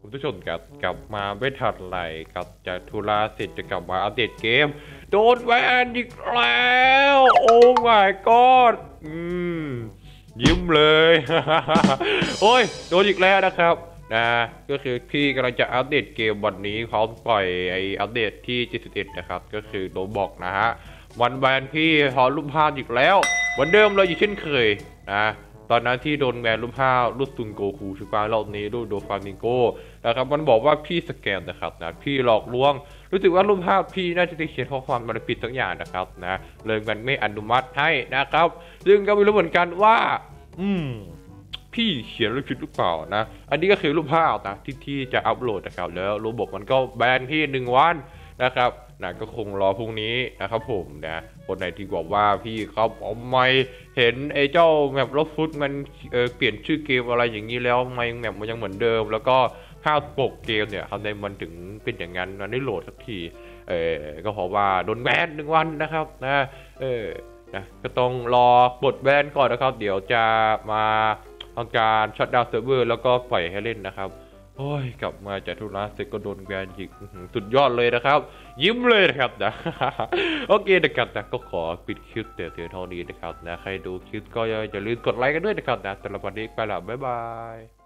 คุณผู้ชมครับกลับมาไม่ทันไรกับจากธุระเสร็จจะกลับมาอัปเดตเกมโดนแบนอีกแล้วโอ้ my god มยิ้มเลย โอ้ยโดนอีกแล้วนะครับนะก็คือพี่กำลังจะอัปเดตเกมวันนี้พร้อมปล่อยไออัปเดตที่71นะครับก็คือโดนบอกนะฮะวันแบนพี่พอรูปภาพอีกแล้วเหมือนเดิมเลยอย่างเช่นเคยนะตอนนั้นที่โดนแบนรูปภาพรูปซุนโกคูชูการอบนี้รูปโดฟามิงโกนะครับมันบอกว่าพี่สแกมนะครับนะพี่หลอกลวงรู้สึกว่ารูปภาพพี่น่าจะได้เขียนข้อความมันผิดสักอย่างนะครับนะเลยมันไม่อนุมัติให้นะครับซึ่งก็ไม่รู้เหมือนกันว่าพี่เขียนรูปผิดหรือเปล่านะอันนี้ก็คือรูปภาพนะที่จะอัปโหลดนะครับแล้วระบบมันก็แบนที่1 วันนะครับนะก็คงรอพรุ่งนี้นะครับผมนะคนไหนที่บอกว่าพี่เขาเอาไม่เห็นไอ้เจ้าแมปลบฟุตมันเปลี่ยนชื่อเกมอะไรอย่างนี้แล้วไม่แมปมันยังเหมือนเดิมแล้วก็ภาพปกเกมเนี่ยทำไมมันถึงเป็นอย่างนั้นมันได้โหลดสักทีก็เพราะว่าโดนแบน1 วันนะครับนะนะก็ต้องรอกดแบนก่อนนะครับเดี๋ยวจะมาทำการชัตดาวน์เซิร์ฟเวอร์แล้วก็ปล่อยให้เล่นนะครับโอ้ยกลับมาจากธุระเสร็จก็โดนแบนอีกสุดยอดเลยนะครับยิ้มเลยนะครับนะ โอเคนะครับนะก็ขอปิดคลิปเดี๋ยวเท่านี้นะครับนะใครดูคลิปก็อย่าลืมกดไลค์กันด้วยนะครับนะสำหรับวันนี้ไปแล้วบ๊ายบาย